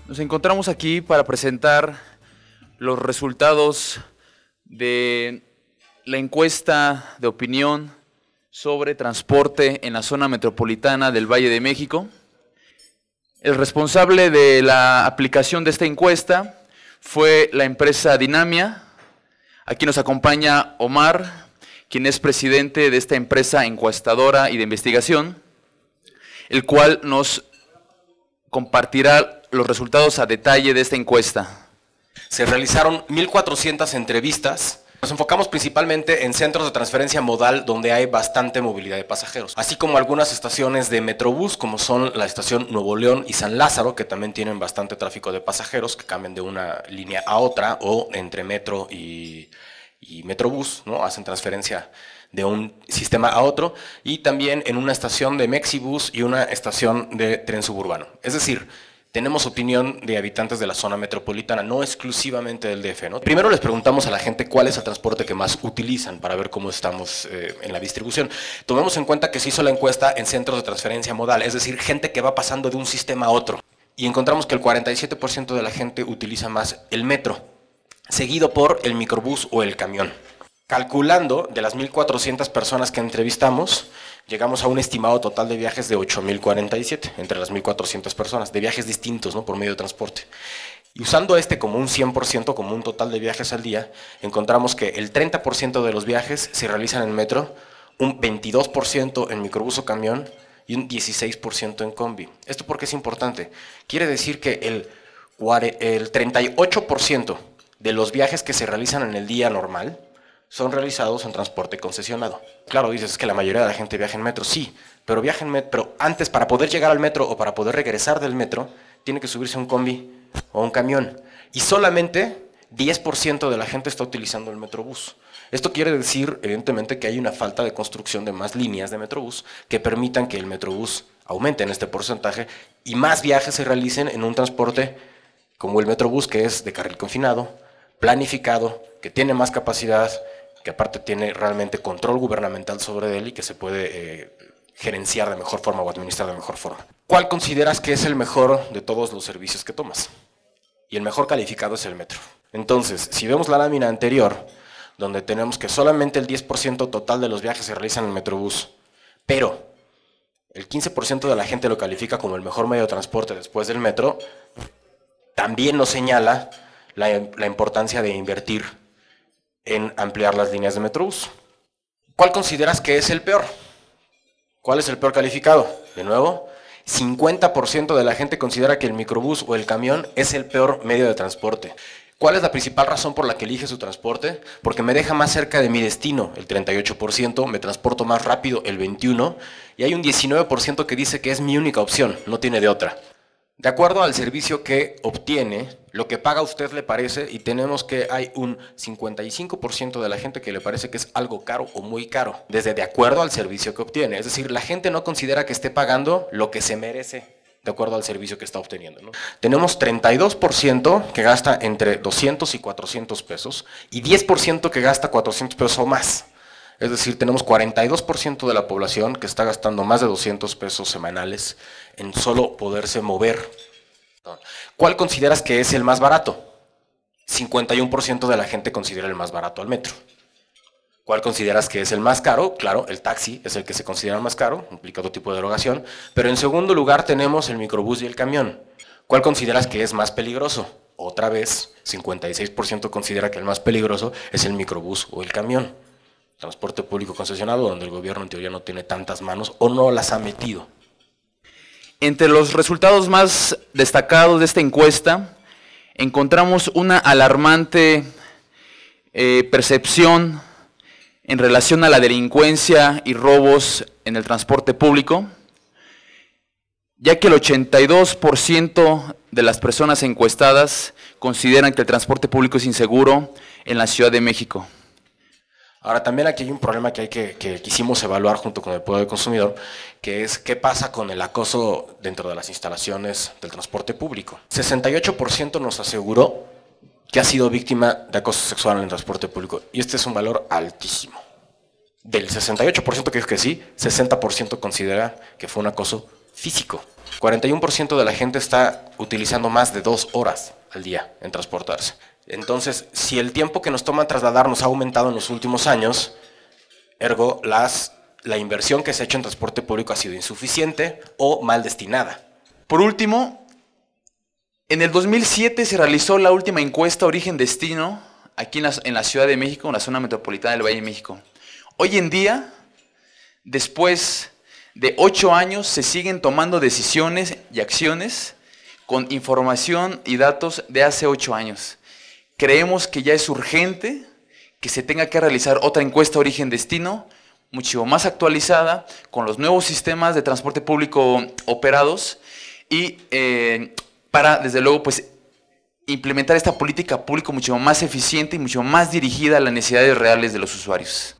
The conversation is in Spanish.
Nos encontramos aquí para presentar los resultados de la encuesta de opinión sobre transporte en la zona metropolitana del Valle de México. El responsable de la aplicación de esta encuesta fue la empresa Dinamia. Aquí nos acompaña Omar, quien es presidente de esta empresa encuestadora y de investigación, el cual nos compartirá los resultados a detalle de esta encuesta. Se realizaron 1,400 entrevistas. Nos enfocamos principalmente en centros de transferencia modal donde hay bastante movilidad de pasajeros, así como algunas estaciones de Metrobús, como son la estación Nuevo León y San Lázaro, que también tienen bastante tráfico de pasajeros que cambian de una línea a otra o entre metro y Metrobús, ¿no? Hacen transferencia de un sistema a otro, y también en una estación de Mexibus y una estación de tren suburbano. Es decir, tenemos opinión de habitantes de la zona metropolitana, no exclusivamente del DF, ¿no? Primero les preguntamos a la gente cuál es el transporte que más utilizan para ver cómo estamos en la distribución. Tomemos en cuenta que se hizo la encuesta en centros de transferencia modal, es decir, gente que va pasando de un sistema a otro. Y encontramos que el 47% de la gente utiliza más el metro, seguido por el microbús o el camión. Calculando, de las 1,400 personas que entrevistamos, llegamos a un estimado total de viajes de 8,047 entre las 1,400 personas, de viajes distintos, ¿no? Por medio de transporte. Y usando este como un 100%, como un total de viajes al día, encontramos que el 30% de los viajes se realizan en metro, un 22% en microbús o camión y un 16% en combi. ¿Esto por qué es importante? Quiere decir que el 38% de los viajes que se realizan en el día normal son realizados en transporte concesionado. Claro, dices, es que la mayoría de la gente viaja en metro. Sí, pero viaja en metro, pero antes, para poder llegar al metro o para poder regresar del metro, tiene que subirse a un combi o un camión. Y solamente 10% de la gente está utilizando el metrobús. Esto quiere decir, evidentemente, que hay una falta de construcción de más líneas de metrobús que permitan que el metrobús aumente en este porcentaje y más viajes se realicen en un transporte como el metrobús, que es de carril confinado, planificado, que tiene más capacidad, que aparte tiene realmente control gubernamental sobre él y que se puede gerenciar de mejor forma o administrar de mejor forma. ¿Cuál consideras que es el mejor de todos los servicios que tomas? Y el mejor calificado es el metro. Entonces, si vemos la lámina anterior, donde tenemos que solamente el 10% total de los viajes se realizan en el metrobús, pero el 15% de la gente lo califica como el mejor medio de transporte después del metro, también nos señala la importancia de invertir en ampliar las líneas de metrobús. ¿Cuál consideras que es el peor? ¿Cuál es el peor calificado? De nuevo, 50% de la gente considera que el microbús o el camión es el peor medio de transporte. ¿Cuál es la principal razón por la que elige su transporte? Porque me deja más cerca de mi destino, el 38%, me transporto más rápido, el 21%, y hay un 19% que dice que es mi única opción, no tiene de otra. De acuerdo al servicio que obtiene, lo que paga a usted le parece, y tenemos que hay un 55% de la gente que le parece que es algo caro o muy caro, desde de acuerdo al servicio que obtiene. Es decir, la gente no considera que esté pagando lo que se merece de acuerdo al servicio que está obteniendo, ¿no? Tenemos 32% que gasta entre 200 y 400 pesos y 10% que gasta 400 pesos o más. Es decir, tenemos 42% de la población que está gastando más de 200 pesos semanales en solo poderse mover. ¿Cuál consideras que es el más barato? 51% de la gente considera el más barato al metro. ¿Cuál consideras que es el más caro? Claro, el taxi es el que se considera más caro, implica otro tipo de erogación. Pero en segundo lugar tenemos el microbús y el camión. ¿Cuál consideras que es más peligroso? Otra vez, 56% considera que el más peligroso es el microbús o el camión. Transporte público concesionado, donde el gobierno en teoría no tiene tantas manos o no las ha metido. Entre los resultados más destacados de esta encuesta, encontramos una alarmante percepción en relación a la delincuencia y robos en el transporte público, ya que el 82% de las personas encuestadas consideran que el transporte público es inseguro en la Ciudad de México. Ahora, también aquí hay un problema que quisimos evaluar junto con el Poder del Consumidor, que es qué pasa con el acoso dentro de las instalaciones del transporte público. 68% nos aseguró que ha sido víctima de acoso sexual en el transporte público, y este es un valor altísimo. Del 68% que dijo que sí, 60% considera que fue un acoso físico. 41% de la gente está utilizando más de 2 horas al día en transportarse. Entonces, si el tiempo que nos toma trasladarnos ha aumentado en los últimos años, ergo la inversión que se ha hecho en transporte público ha sido insuficiente o mal destinada. Por último, en el 2007 se realizó la última encuesta origen-destino aquí en la Ciudad de México, en la zona metropolitana del Valle de México. Hoy en día, después de 8 años, se siguen tomando decisiones y acciones con información y datos de hace 8 años. Creemos que ya es urgente que se tenga que realizar otra encuesta origen-destino, mucho más actualizada, con los nuevos sistemas de transporte público operados y para, desde luego, pues, implementar esta política pública mucho más eficiente y mucho más dirigida a las necesidades reales de los usuarios.